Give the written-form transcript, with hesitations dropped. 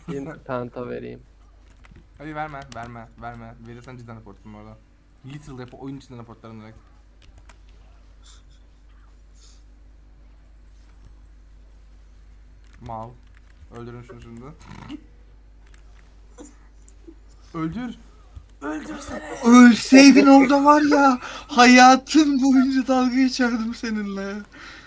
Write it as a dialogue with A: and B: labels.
A: Yine penta vereyim.
B: Hayır verme. Verirsen cidden raportum orada. Literal report, oyun içinden raportlarım direkt. Mal. Öldürün şunu şimdi. Öldür. Öldürsene.
C: Ölseydin orada var ya, hayatım boyunca dalga geçerdim seninle.